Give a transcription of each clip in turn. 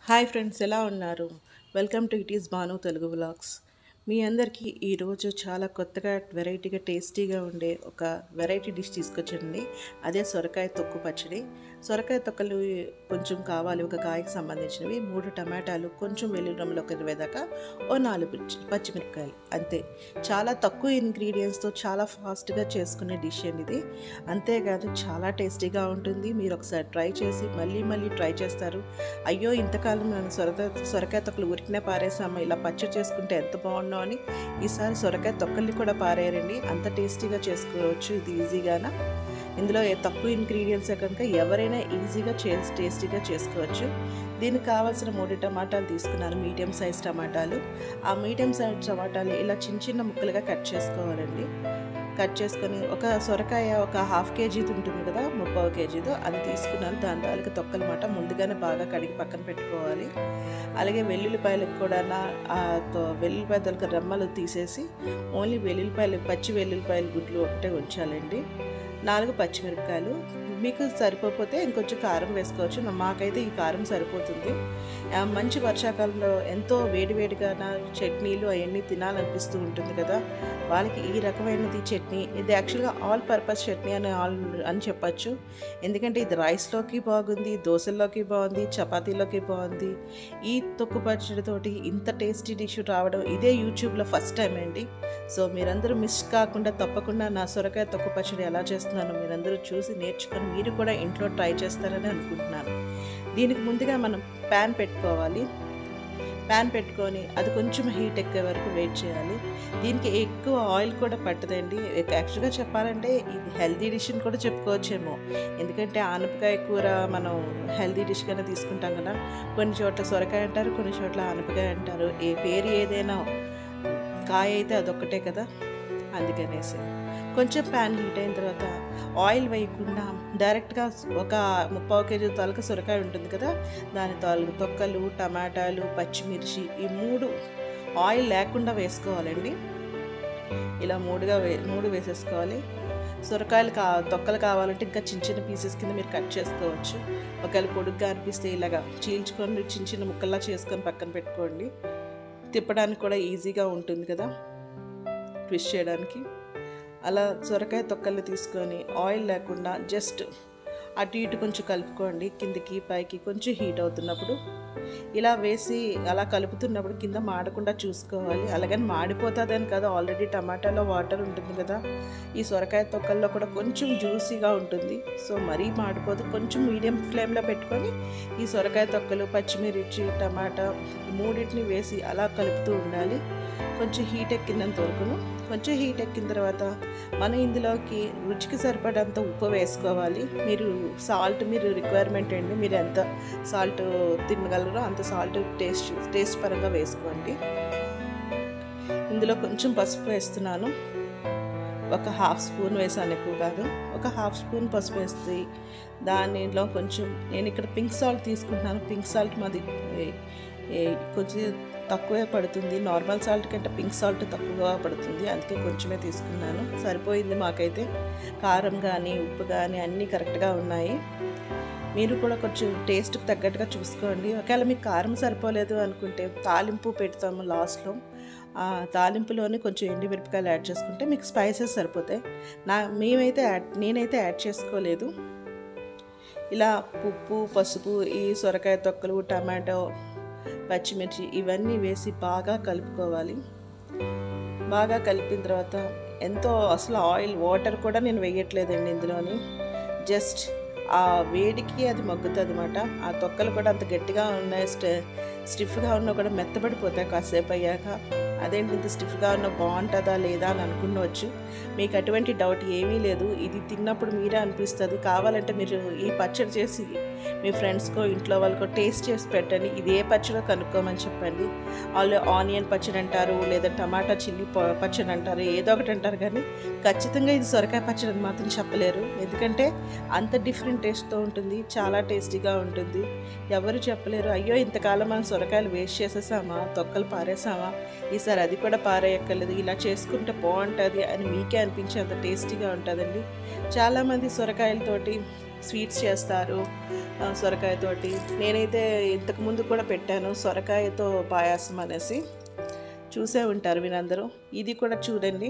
Hi friends, ఎలా ఉన్నారు? Welcome to it is Bhanu Telugu vlogs. మీ అందరికీ ఈరోజు చాలా కొత్తగా వెరైటీగా టేస్టీగా ఉండే ఒక వెరైటీ డిష్ తీసుకొచ్చండి. అదే సొరకాయ తొక్కు పచ్చడి. సొరకాయ తొక్కలు కొంచెం కావాలి, ఒక కాయకి సంబంధించినవి 3 టమాటాలు, కొంచెం వెల్లుల్లి రెమ్మలు ఒక 20 దాకా, ఓ 4 పచ్చిమిరపకాయలు, అంతే. చాలా తక్కువ ఇంగ్రీడియంట్స్తో చాలా ఫాస్ట్గా చేసుకునే డిష్ అండి ఇది. అంతేకాదు చాలా టేస్టీగా ఉంటుంది. మీరు ఒకసారి ట్రై చేసి మళ్ళీ మళ్ళీ ట్రై చేస్తారు. అయ్యో, ఇంతకాలం నేను సొరకాయ తొక్కలు ఉరికినే పారేసాము, ఇలా పచ్చడి చేసుకుంటే ఎంత బాగుండో అని ఈసారి సొరకాయ తొక్కల్ని కూడా పారేయండి. అంత టేస్టీగా చేసుకోవచ్చు ఇది ఈజీగాన. ఇందులో తక్కువ ఇంగ్రీడియంట్సే కనుక ఎవరైనా ఈజీగా టేస్టీగా చేసుకోవచ్చు. దీనికి కావాల్సిన 3 టమాటాలు తీసుకున్నాను, మీడియం సైజ్ టమాటాలు. ఆ మీడియం సైజ్ టమాటాలు ఇలా చిన్న చిన్న ముక్కలుగా కట్ చేసుకోవాలండి. కట్ చేసుకొని ఒక సొరకాయ ఒక 1/2 కేజీది ఉంటుంది కదా, 3/4 కేజీతో అది తీసుకున్నాను. దాని తాలూకు తొక్కలమాట ముందుగానే బాగా కడిగి పక్కన పెట్టుకోవాలి. అలాగే వెల్లుల్లిపాయలకు కూడా వెల్లుల్లిపాయ తొలక రెమ్మలు తీసేసి ఓన్లీ పచ్చి వెల్లుల్లిపాయలు గుడ్లు ఒకటే ఉంచాలండి. 4 పచ్చిమిరపకాయలు. మీకు సరిపోతే ఇంకొంచెం కారం వేసుకోవచ్చు. మాకైతే ఈ కారం సరిపోతుంది. మంచి వర్షాకాలంలో ఎంతో వేడివేడిగా చట్నీలు అవన్నీ తినాలనిపిస్తూ ఉంటుంది కదా, వాళ్ళకి ఈ రకమైనది చట్నీ, ఇది యాక్చువల్గా ఆల్ పర్పస్ చట్నీ అని చెప్పచ్చు. ఎందుకంటే ఇది రైస్లోకి బాగుంది, దోశల్లోకి బాగుంది, చపాతీలోకి బాగుంది. ఈ తొక్కు పచ్చడితోటి ఇంత టేస్టీ డిష్ రావడం ఇదే యూట్యూబ్లో ఫస్ట్ టైం అండి. సో మీరందరూ మిస్ కాకుండా తప్పకుండా నా సొరకాయ తొక్కు పచ్చడి ఎలా చేస్తున్నానో మీరందరూ చూసి నేర్చుకొని మీరు కూడా ఇంట్లో ట్రై చేస్తారని అనుకుంటున్నాను. దీనికి ముందుగా మనం ప్యాన్ పెట్టుకోవాలి. ప్యాన్ పెట్టుకొని అది కొంచెం హీట్ ఎక్కే వరకు వెయిట్ చేయాలి. దీనికి ఎక్కువ ఆయిల్ కూడా పట్టదండి. యాక్చువల్గా చెప్పాలంటే ఇది హెల్తీ డిష్ అని కూడా చెప్పుకోవచ్చేమో. ఎందుకంటే ఆనపకాయ కూర మనం హెల్తీ డిష్గానే తీసుకుంటాం కదా. కొన్ని చోట్ల సొరకాయ అంటారు, కొన్ని చోట్ల ఆనపకాయ అంటారు. ఏ పేరు ఏదైనా కాయ అయితే అదొక్కటే కదా, అందుకనేసి కొంచెం ప్యాన్ హీట్ అయిన తర్వాత ఆయిల్ వేయకుండా డైరెక్ట్గా ఒక 3/4 కేజీ తాలూకా సొరకాయ ఉంటుంది కదా, దాని తాలూకు తొక్కలు, టమాటాలు, పచ్చిమిర్చి ఈ 3 ఆయిల్ లేకుండా వేసుకోవాలండి. ఇలా 3 వేసేసుకోవాలి. సొరకాయలు తొక్కలు కావాలంటే ఇంకా చిన్న చిన్న పీసెస్ కింద మీరు కట్ చేసుకోవచ్చు. ఒకవేళ పొడుగ్గా అనిపిస్తే ఇలాగా చీల్చుకొని చిన్న చిన్న ముక్కల్లా చేసుకొని పక్కన పెట్టుకోండి. తిప్పడానికి కూడా ఈజీగా ఉంటుంది కదా, ట్విస్ట్ చేయడానికి. అలా సొరకాయ తొక్కల్ని తీసుకొని ఆయిల్ లేకుండా జస్ట్ అటు ఇటు కొంచెం కలుపుకోండి. కిందికి పైకి కొంచెం హీట్ అవుతున్నప్పుడు ఇలా వేసి అలా కలుపుతున్నప్పుడు కింద మాడకుండా చూసుకోవాలి. అలాగని మాడిపోతుందని కదా, ఆల్రెడీ టమాటాలో వాటర్ ఉంటుంది కదా. ఈ సొరకాయ తొక్కల్లో కూడా కొంచెం జ్యూసీగా ఉంటుంది. సో మరీ మాడిపోతే కొంచెం మీడియం ఫ్లేమ్లో పెట్టుకొని ఈ సొరకాయ తొక్కలు, పచ్చిమిర్చి, టమాటా మూడింటిని వేసి అలా కలుపుతూ ఉండాలి. కొంచెం హీట్ ఎక్కినంత వరకును. కొంచెం హీట్ ఎక్కిన తర్వాత మనం ఇందులోకి రుచికి సరిపడంత ఉప్పు వేసుకోవాలి. మీరు రిక్వైర్మెంట్ అండి, మీరు ఎంత సాల్ట్ తినగలరో అంత సాల్ట్ టేస్ట్ పరంగా వేసుకోండి. ఇందులో కొంచెం పసుపు వేస్తున్నాను. ఒక 1/2 స్పూన్ వేసాను, ఎక్కువ కాదు. ఒక 1/2 స్పూన్ పసుపు వేస్తే దానిలో కొంచెం నేను ఇక్కడ పింక్ సాల్ట్ తీసుకుంటున్నాను. పింక్ సాల్ట్ మాది కొంచెం తక్కువే పడుతుంది. నార్మల్ సాల్ట్ కంటే పింక్ సాల్ట్ తక్కువగా పడుతుంది, అందుకే కొంచెమే తీసుకున్నాను. సరిపోయింది మాకైతే. కారం కానీ ఉప్పు కానీ అన్నీ కరెక్ట్గా ఉన్నాయి. మీరు కూడా కొంచెం టేస్ట్కి తగ్గట్టుగా చూసుకోండి. ఒకవేళ మీకు కారం సరిపోలేదు అనుకుంటే తాలింపు పెడతాము లాస్ట్లో. ఆ తాలింపులోనే కొంచెం ఎండుమిరపకాయలు యాడ్ చేసుకుంటే మీకు స్పైసెస్ సరిపోతాయి. నేనైతే యాడ్ చేసుకోలేదు. ఇలా ఉప్పు, పసుపు, ఈ సొరకాయ తొక్కలు, టమాటో, పచ్చిమిర్చి ఇవన్నీ వేసి బాగా కలుపుకోవాలి. బాగా కలిపిన తర్వాత అసలు వాటర్ కూడా నేను వేయట్లేదండి ఇందులోని. జస్ట్ ఆ వేడికి అది మగ్గుతుంది అన్నమాట. ఆ తొక్కలు కూడా అంత గట్టిగా ఉన్నాయి, స్టిఫ్గా ఉన్నా కూడా మెత్తబడిపోతాయి కాసేపు అయ్యాక. అదేంటి ఇంత స్టిఫ్గా ఉన్న బాగుంటుందా లేదా అని అనుకునవచ్చు. మీకు అటువంటి డౌట్ ఏమీ లేదు. ఇది తిన్నప్పుడు మీరే అనిపిస్తుంది. కావాలంటే మీరు ఈ పచ్చడి చేసి మీ ఫ్రెండ్స్కో ఇంట్లో వాళ్ళకో టేస్ట్ చేసి పెట్టండి. ఇది ఏ పచ్చడో కనుక్కోమని చెప్పండి. వాళ్ళు ఆనియన్ పచ్చడి అంటారు, లేదా టమాటా చిల్లీ పచ్చడి అంటారు, ఏదో ఒకటి అంటారు, కానీ ఖచ్చితంగా ఇది సొరకాయ పచ్చడి అని మాత్రం చెప్పలేరు. ఎందుకంటే అంత డిఫరెంట్ టేస్ట్తో ఉంటుంది, చాలా టేస్టీగా ఉంటుంది. ఎవరు చెప్పలేరు అయ్యో ఇంతకాలం మనం సొరకాయలు వేస్ట్ చేసేసామా, తొక్కలు పారేసామా, ఈసారి అది కూడా పారేయక్కర్లేదు, ఇలా చేసుకుంటే బాగుంటుంది అని మీకే అనిపించేంత టేస్టీగా ఉంటుందండి. చాలామంది సొరకాయలతోటి స్వీట్స్ చేస్తారు, సొరకాయతోటి. నేనైతే ఇంతకుముందు కూడా పెట్టాను సొరకాయతో పాయాసం అనేసి, చూసే ఉంటారు మీరందరూ. ఇది కూడా చూడండి.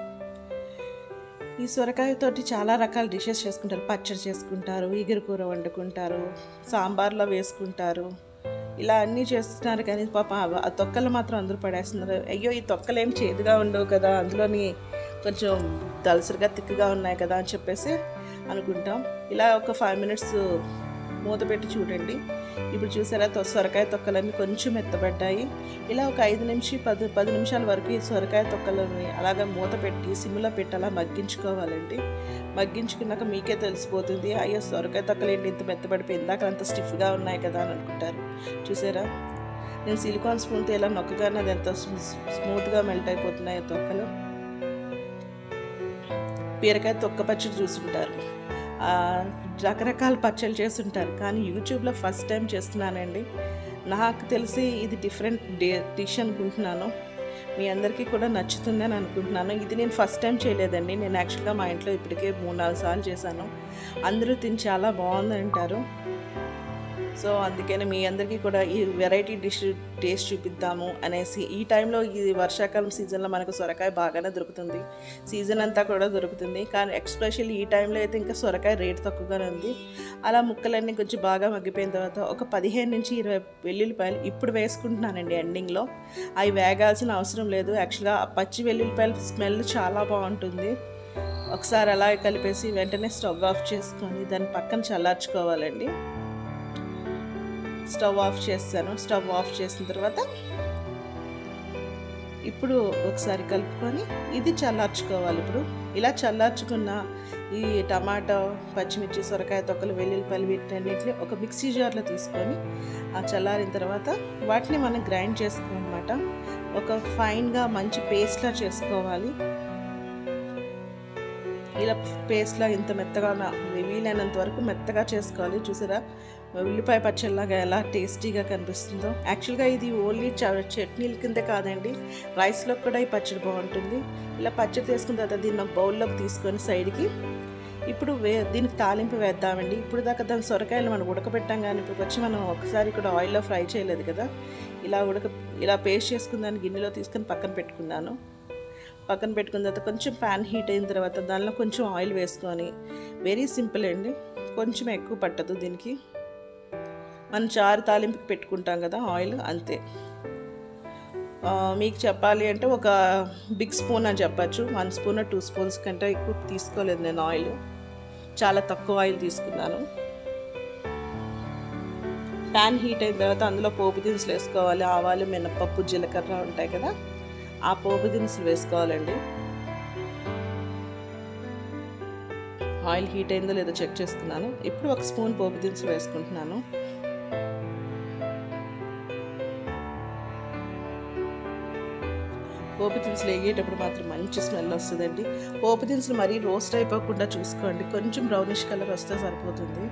ఈ సొరకాయతోటి చాలా రకాల డిషెస్ చేసుకుంటారు. పచ్చడి చేసుకుంటారు, ఈగర కూర వండుకుంటారు, సాంబార్లో వేసుకుంటారు, ఇలా అన్నీ చేస్తున్నారు. కానీ పాప ఆ తొక్కలు మాత్రం అందరూ పడేస్తున్నారు. అయ్యో ఈ తొక్కలు ఏం చేదుగా ఉండవు కదా, అందులోని కొంచెం దలసరిగా తిక్కుగా ఉన్నాయి కదా అని చెప్పేసి అనుకుంటాం. ఇలా ఒక 5 మినిట్స్ మూత పెట్టి చూడండి. ఇప్పుడు చూసారా సొరకాయ తొక్కలన్నీ కొంచెం మెత్తబడ్డాయి. ఇలా ఒక 5 నుంచి 10 నిమిషాల వరకు ఈ సొరకాయ తొక్కలని అలాగా మూత పెట్టి సిమ్లో పెట్టి అలా మగ్గించుకోవాలండి. మగ్గించుకున్నాక మీకే తెలిసిపోతుంది, అయ్యో సొరకాయ తొక్కలు ఏంటి ఇంత మెత్తబడిపోయి, ఇందాక అంత స్టిఫ్గా ఉన్నాయి కదా అని అనుకుంటారు. చూసారా, నేను సిలికాన్ స్పూన్తో ఇలా నొక్కగానే అది ఎంత స్మూత్గా మెల్ట్ అయిపోతున్నాయి తొక్కలు. బీరకాయ తొక్క పచ్చడి చూసుంటారు, రకరకాల పచ్చళ్ళు చేస్తుంటారు. కానీ యూట్యూబ్లో ఫస్ట్ టైం చేస్తున్నానండి. నాకు తెలిసి ఇది డిఫరెంట్ డిష్ అనుకుంటున్నాను. మీ అందరికీ కూడా నచ్చుతుందని అనుకుంటున్నాను. ఇది నేను ఫస్ట్ టైం చేయలేదండి. నేను యాక్చువల్గా మా ఇంట్లో ఇప్పటికే 3-4 సార్లు చేశాను. అందరూ తిని చాలా బాగుంది అంటారు. సో అందుకని మీ అందరికీ కూడా ఈ వెరైటీ డిష్ టేస్ట్ చూపిద్దాము అనేసి. ఈ టైంలో ఈ వర్షాకాలం సీజన్లో మనకు సొరకాయ బాగానే దొరుకుతుంది, సీజన్ అంతా కూడా దొరుకుతుంది. కానీ ఎక్స్పెషల్లీ ఈ టైంలో అయితే ఇంకా సొరకాయ రేట్ తక్కువగానే ఉంది. అలా ముక్కలన్నీ కొంచెం బాగా మగ్గిపోయిన తర్వాత ఒక 15 నుంచి 20 వెల్లుల్లిపాయలు ఇప్పుడు వేసుకుంటున్నానండి ఎండింగ్లో. అవి వేగాల్సిన అవసరం లేదు. యాక్చువల్గా ఆ పచ్చి వెల్లుల్లిపాయల స్మెల్ చాలా బాగుంటుంది. ఒకసారి అలా కలిపేసి వెంటనే స్టవ్ ఆఫ్ చేసుకొని దాన్ని పక్కన చల్లార్చుకోవాలండి. స్టవ్ ఆఫ్ చేస్తాను. స్టవ్ ఆఫ్ చేసిన తర్వాత ఇప్పుడు ఒకసారి కలుపుకొని ఇది చల్లార్చుకోవాలి. ఇప్పుడు ఇలా చల్లార్చుకున్న ఈ టమాటో, పచ్చిమిర్చి, సొరకాయ తొక్కలు, వెల్లుల్లిపాయలు వీటన్నిటిని ఒక మిక్సీ జార్లో తీసుకొని ఆ చల్లారిన తర్వాత వాటిని మనం గ్రైండ్ చేసుకోవాలన్నమాట. ఒక ఫైన్గా మంచి పేస్ట్లా చేసుకోవాలి. ఇలా పేస్ట్లా ఇంత మెత్తగా వీలైనంత వరకు మెత్తగా చేసుకోవాలి. చూసారా ఉల్లిపాయ పచ్చడిలాగా ఎలా టేస్టీగా కనిపిస్తుందో. యాక్చువల్గా ఇది ఓన్లీ చట్నీల కింద కాదండి, రైస్లో కూడా ఈ పచ్చడి బాగుంటుంది. ఇలా పచ్చడి తీసుకున్న తర్వాత దీన్ని ఒక బౌల్లోకి తీసుకొని సైడ్కి ఇప్పుడు దీనికి తాలింపు వేద్దామండి. ఇప్పుడు దాకా దాని సొరకాయలు మనం ఉడకబెట్టాం, కానీ ఇప్పుడు వచ్చి మనం ఒకసారి కూడా ఆయిల్లో ఫ్రై చేయలేదు కదా. ఇలా పేస్ట్ చేసుకున్న దాన్ని గిన్నెలో తీసుకొని పక్కన పెట్టుకున్నాను. పక్కన పెట్టుకున్న తర్వాత కొంచెం ప్యాన్ హీట్ అయిన తర్వాత దానిలో కొంచెం ఆయిల్ వేసుకొని, వెరీ సింపుల్ అండి, కొంచెం ఎక్కువ పట్టదు దీనికి. మనం చారు తాలింపుకి పెట్టుకుంటాం కదా ఆయిల్, అంతే. మీకు చెప్పాలి అంటే ఒక బిగ్ స్పూన్ అని చెప్పచ్చు. 1 స్పూన్ 2 స్పూన్స్ కంటే ఎక్కువ తీసుకోలేదు నేను ఆయిల్, చాలా తక్కువ ఆయిల్ తీసుకున్నాను. ప్యాన్ హీట్ అయిన తర్వాత అందులో పోపు దినుసులు వేసుకోవాలి. ఆవాలు, మినపప్పు, జీలకర్ర ఉంటాయి కదా, ఆ పోపు దినుసులు వేసుకోవాలండి. ఆయిల్ హీట్ అయిందో లేదో చెక్ చేసుకున్నాను. ఇప్పుడు 1 స్పూన్ పోపు దినుసులు వేసుకుంటున్నాను. పోపు దినుసులు వేగేటప్పుడు మాత్రం మంచి స్మెల్ వస్తుందండి. పోపు దినుసులు మరీ రోస్ట్ అయిపోకుండా చూసుకోండి, కొంచెం బ్రౌనిష్ కలర్ వస్తే సరిపోతుంది.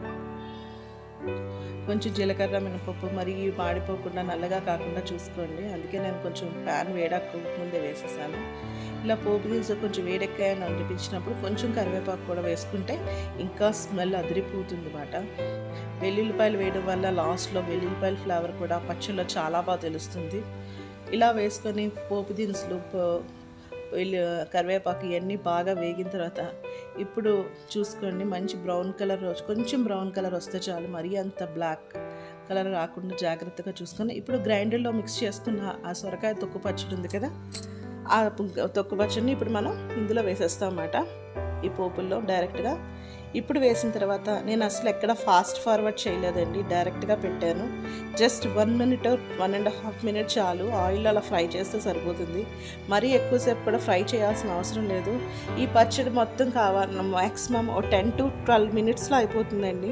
కొంచెం జీలకర్ర, మినపప్పు మరీ మాడిపోకుండా నల్లగా కాకుండా చూసుకోండి. అందుకే నేను కొంచెం ప్యాన్ ముందే వేసేసాను. ఇలా పోపు దినుసులు కొంచెం వేడెక్కాయని అనిపించినప్పుడు కొంచెం కరివేపాకు కూడా వేసుకుంటే ఇంకా స్మెల్ అదిరిపోతుంది అన్నమాట. వెల్లుల్లిపాయలు వేయడం వల్ల లాస్ట్లో వెల్లుల్లిపాయల ఫ్లేవర్ కూడా పచ్చళ్ళలో చాలా బాగా తెలుస్తుంది. ఇలా వేసుకొని పోపు దినుసులు, కరివేపాకు ఇవన్నీ బాగా వేగిన తర్వాత ఇప్పుడు చూసుకోండి మంచి బ్రౌన్ కలర్, కొంచెం బ్రౌన్ కలర్ వస్తే చాలు, మరీ అంత బ్లాక్ కలర్ రాకుండా జాగ్రత్తగా చూసుకొని ఇప్పుడు గ్రైండర్లో మిక్స్ చేసుకున్న ఆ సొరకాయ తొక్కు పచ్చడి ఉంది కదా, ఆ తొక్కు పచ్చడిని ఇప్పుడు మనం ఇందులో వేసేస్తాం అన్నమాట, ఈ పోపుల్లో డైరెక్ట్గా. ఇప్పుడు వేసిన తర్వాత నేను అసలు ఎక్కడ ఫాస్ట్ ఫార్వర్డ్ చేయలేదండి, డైరెక్ట్గా పెట్టాను. జస్ట్ 1 మినిట్ 1.5 మినిట్ చాలు, ఆయిల్ అలా ఫ్రై చేస్తే సరిపోతుంది. మరీ ఎక్కువసేపు కూడా ఫ్రై చేయాల్సిన అవసరం లేదు. ఈ పచ్చడి మొత్తం కావాలి మ్యాక్సిమం 10 to 12 మినిట్స్లో అయిపోతుందండి.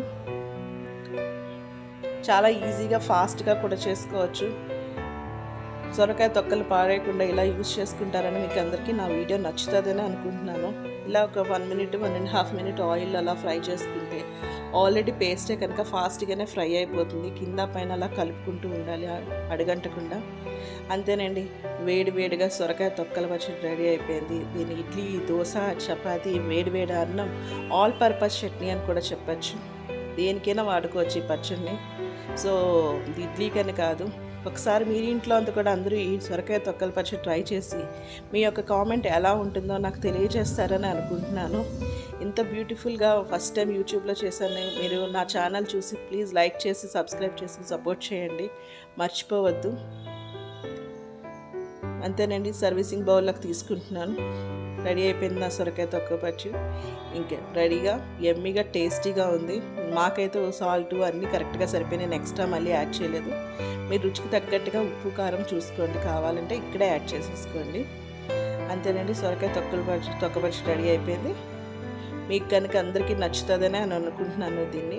చాలా ఈజీగా ఫాస్ట్గా కూడా చేసుకోవచ్చు. సొరకాయ తొక్కలు పారేయకుండా ఇలా యూజ్ చేసుకుంటారని మీకు అందరికీ నా వీడియో నచ్చుతుందని అనుకుంటున్నాను. ఇలా ఒక 1 మినిట్ 1.5 మినిట్ ఆయిల్ అలా ఫ్రై చేసుకుంటే ఆల్రెడీ పేస్టే కనుక ఫాస్ట్గానే ఫ్రై అయిపోతుంది. కింద పైన అలా కలుపుకుంటూ ఉండాలి అడుగంటకుండా. అంతేనండి, వేడిగా సొరకాయ తొక్కల పచ్చడి రెడీ అయిపోయింది. దీని ఇడ్లీ, దోశ, చపాతీ, వేడి అన్నం, ఆల్ పర్పస్ చట్నీ అని కూడా చెప్పచ్చు. దేనికైనా వాడుకోవచ్చు ఈ పచ్చడిని. సో ఇడ్లీకని కాదు, ఒకసారి మీరు ఇంట్లో అంతా కూడా అందరూ ఈ సొరకాయ తొక్కల పచ్చడి ట్రై చేసి మీ యొక్క కామెంట్ ఎలా ఉంటుందో నాకు తెలియజేస్తారని అనుకుంటున్నాను. ఇంత బ్యూటిఫుల్గా ఫస్ట్ టైం యూట్యూబ్లో చేశాను. మీరు నా ఛానల్ చూసి ప్లీజ్ లైక్ చేసి సబ్స్క్రైబ్ చేసి సపోర్ట్ చేయండి, మర్చిపోవద్దు. అంతేనండి, సర్వీసింగ్ బౌల్లోకి తీసుకుంటున్నాను. రెడీ అయిపోయింది నా సొరకాయ తొక్క పచ్చడి. ఇంకా రెడీగా ఎమ్మీగా టేస్టీగా ఉంది. మాకైతే సాల్ట్ అన్నీ కరెక్ట్గా సరిపోయినాయి, నెక్స్ట్ టైం మళ్ళీ యాడ్ చేయలేదు. మీరు రుచికి తగ్గట్టుగా ఉప్పు కారం చూసుకోండి, కావాలంటే ఇక్కడే యాడ్ చేసేసుకోండి. అంతేనండి, సొరకాయ తొక్క పచ్చడి రెడీ అయిపోయింది. మీకు కనుక అందరికీ నచ్చుతుందని అని అనుకుంటున్నాను దీన్ని.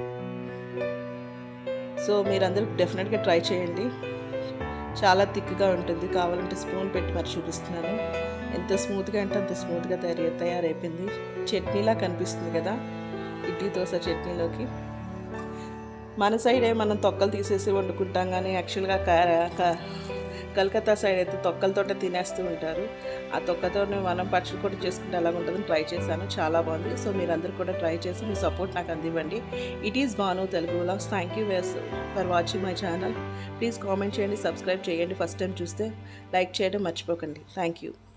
సో మీరందరూ డెఫినెట్గా ట్రై చేయండి. చాలా థిక్గా ఉంటుంది, కావాలంటే స్పూన్ పెట్టి మరి చూపిస్తున్నాను. ఎంత స్మూత్గా అంటే అంత స్మూత్గా తయారైపోయింది. చట్నీలా కనిపిస్తుంది కదా, ఇడ్లీ దోశ చట్నీలోకి. మన సైడే మనం తొక్కలు తీసేసి వండుకుంటాం, కానీ యాక్చువల్గా కలకత్తా సైడ్ అయితే తొక్కలతోటే తినేస్తూ ఉంటారు. ఆ తొక్కతోనే మనం పచ్చడి కూడా చేసుకుంటే ఎలా ఉంటుందని ట్రై చేశాను, చాలా బాగుంది. సో మీరందరూ కూడా ట్రై చేసి మీ సపోర్ట్ నాకు అందివ్వండి. It is Bhanu Telugu vlogs. Thank you for watching my channel. Please comment చేయండి, సబ్స్క్రైబ్ చేయండి. ఫస్ట్ టైం చూస్తే లైక్ చేయడం మర్చిపోకండి. Thank you.